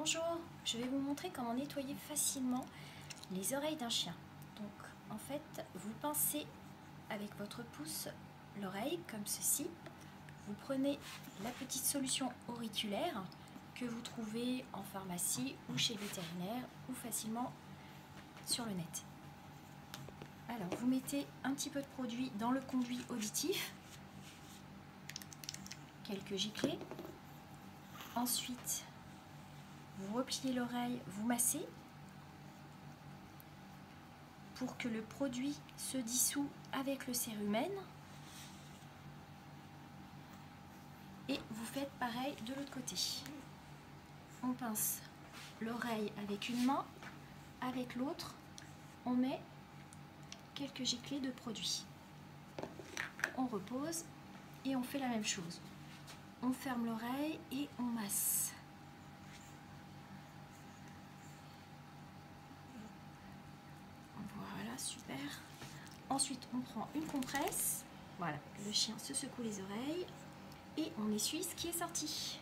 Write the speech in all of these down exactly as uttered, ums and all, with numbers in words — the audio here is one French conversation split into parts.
Bonjour, je vais vous montrer comment nettoyer facilement les oreilles d'un chien. Donc en fait, vous pincez avec votre pouce l'oreille comme ceci. Vous prenez la petite solution auriculaire que vous trouvez en pharmacie ou chez le vétérinaire ou facilement sur le net. Alors vous mettez un petit peu de produit dans le conduit auditif, quelques giclées. Ensuite, vous repliez l'oreille, vous massez pour que le produit se dissout avec le cérumen. Et vous faites pareil de l'autre côté. On pince l'oreille avec une main, avec l'autre, on met quelques giclées de produit. On repose et on fait la même chose. On ferme l'oreille et on masse. Voilà, super. Ensuite, on prend une compresse. Voilà, le chien se secoue les oreilles et on essuie ce qui est sorti.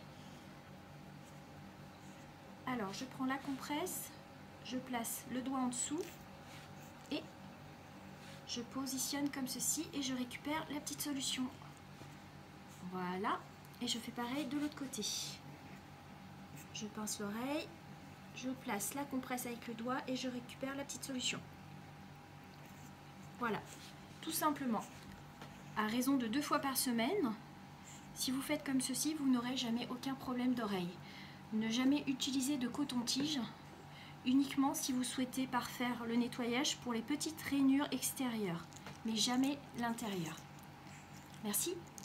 Alors, je prends la compresse, je place le doigt en dessous et je positionne comme ceci et je récupère la petite solution. Voilà, et je fais pareil de l'autre côté. Je pince l'oreille, je place la compresse avec le doigt et je récupère la petite solution. Voilà, tout simplement. À raison de deux fois par semaine, si vous faites comme ceci, vous n'aurez jamais aucun problème d'oreille. Ne jamais utiliser de coton-tige, uniquement si vous souhaitez parfaire le nettoyage pour les petites rainures extérieures, mais jamais l'intérieur. Merci.